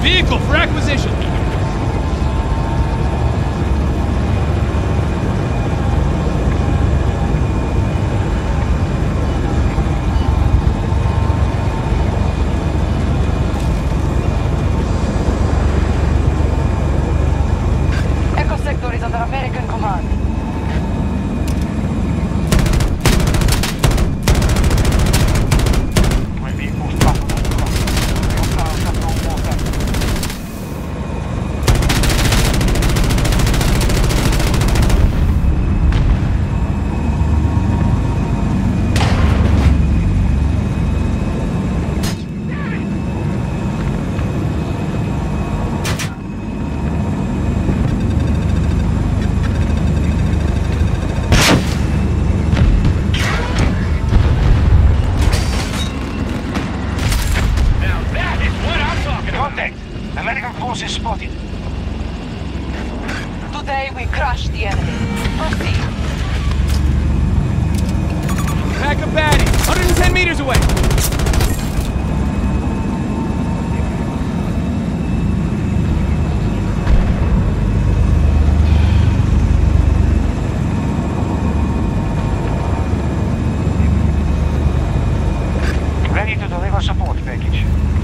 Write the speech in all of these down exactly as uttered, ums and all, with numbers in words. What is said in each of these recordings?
Vehicle for acquisition. Echo sector is under American command. American forces spotted. Today we crushed the enemy. Proceed. Pack of baddies, one hundred ten meters away. Ready to deliver support package.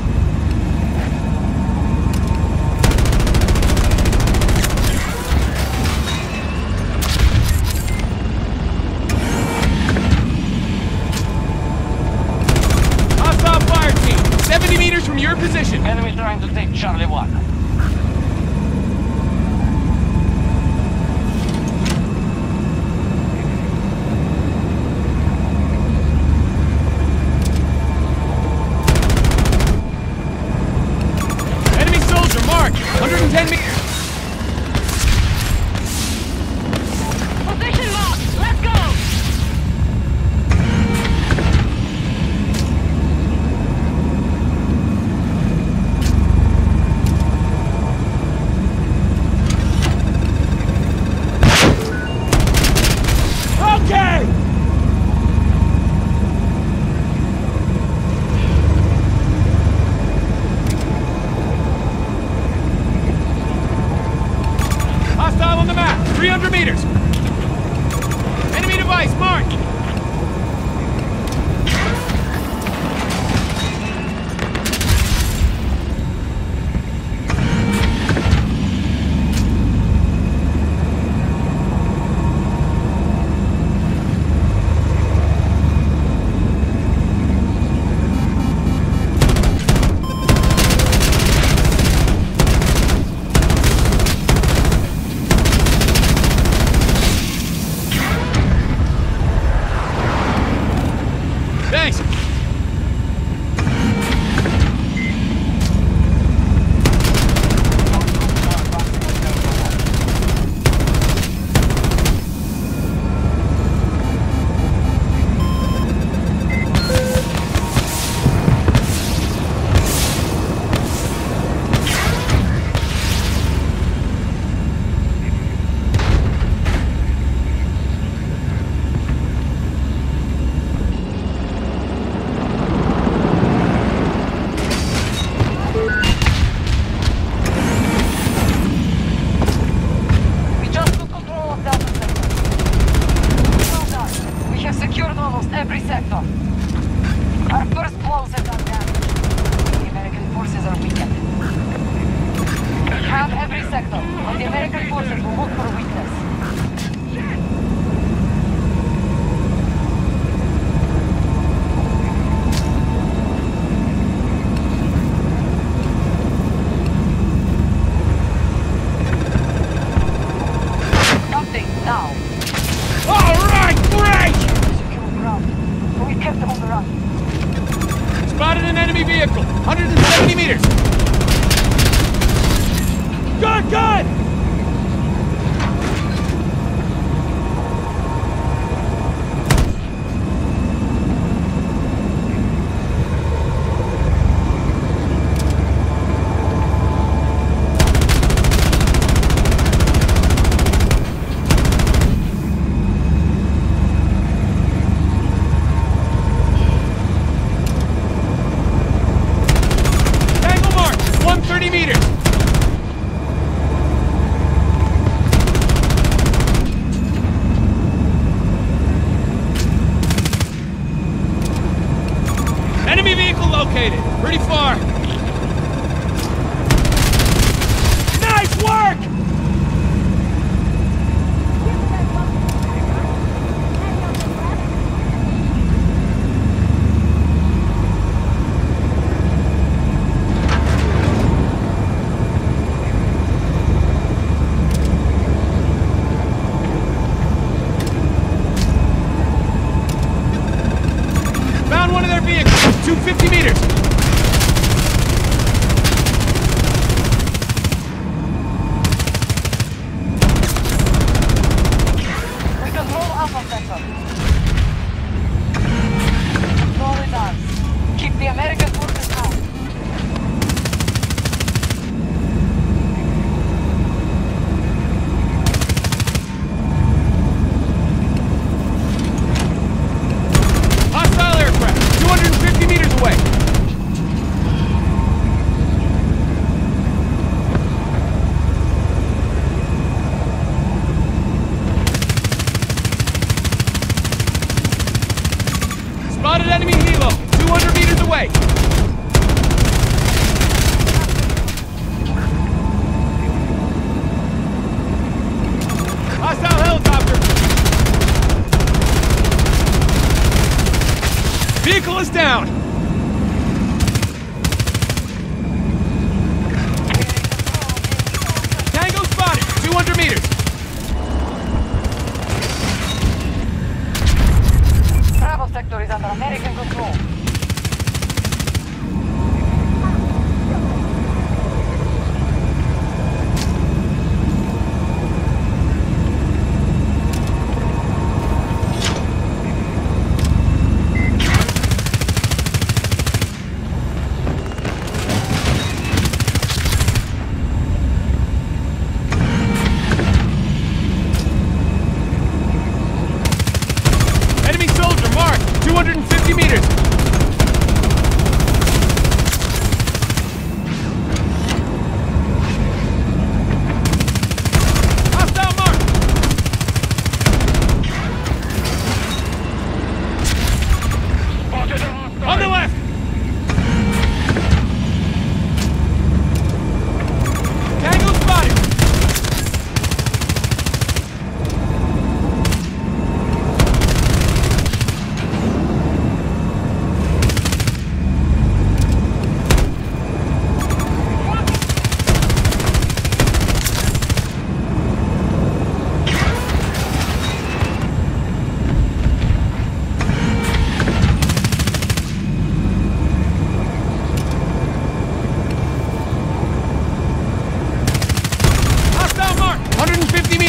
seventy meters from your position. Enemy trying to take Charlie one. Enemy soldier marked. one hundred ten meters. Position locked. Let's go. Hostile on the map, three hundred meters. Enemy device marked.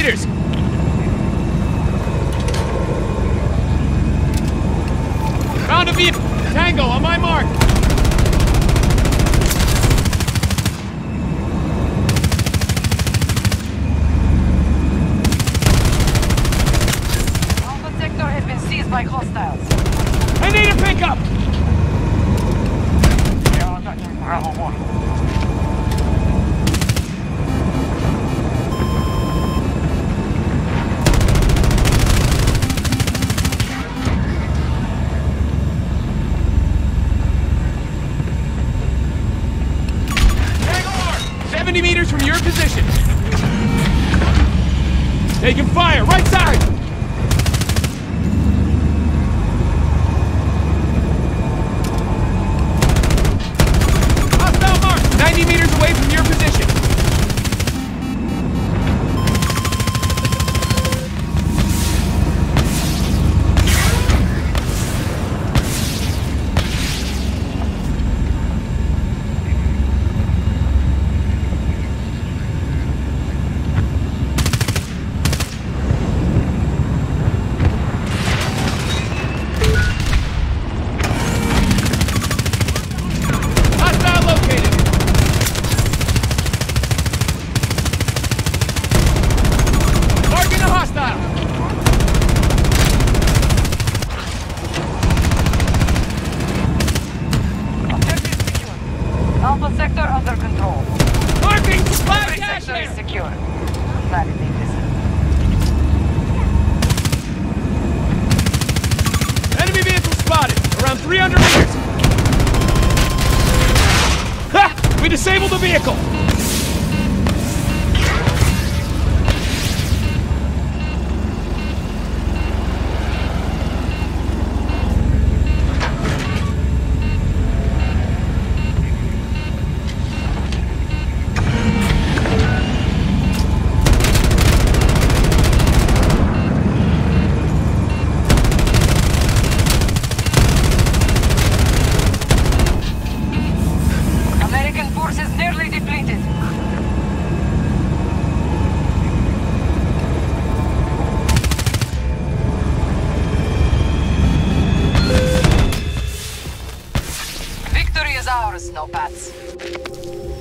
meters! Found a vehicle! Tango, on my mark! Alpha sector has been seized by hostiles. I need a pickup! Joo, attacking Bravo one. seventy meters from your position. Taking fire, right side! Hostile mark, ninety meters away from your position. Alpha sector under control. Marking supply Every cache sector is here! secure. Validate this. Enemy vehicle spotted, around three hundred meters. Ha! We disabled the vehicle! Ours, no bats.